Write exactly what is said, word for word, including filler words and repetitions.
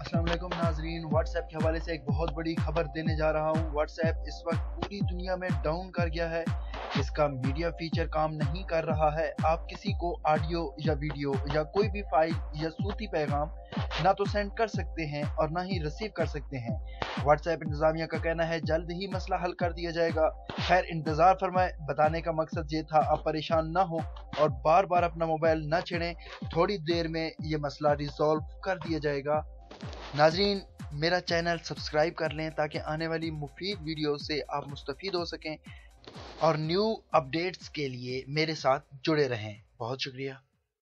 अस्सलाम वालेकुम नाजरीन, व्हाट्सएप के हवाले से एक बहुत बड़ी खबर देने जा रहा हूँ। व्हाट्सएप इस वक्त पूरी दुनिया में डाउन कर गया है। इसका मीडिया फीचर काम नहीं कर रहा है। आप किसी को ऑडियो या वीडियो या कोई भी फाइल या सूती पैगाम ना तो सेंड कर सकते हैं और ना ही रिसीव कर सकते हैं। व्हाट्सएप इंतजामिया का कहना है जल्द ही मसला हल कर दिया जाएगा। खैर इंतजार फरमाए, बताने का मकसद ये था आप परेशान ना हो और बार बार अपना मोबाइल ना छेड़ें। थोड़ी देर में ये मसला रिजॉल्व कर दिया जाएगा। नाजरीन, मेरा चैनल सब्सक्राइब कर लें ताकि आने वाली मुफीद वीडियो से आप मुस्तफ़ीद हो सकें और न्यू अपडेट्स के लिए मेरे साथ जुड़े रहें। बहुत शुक्रिया।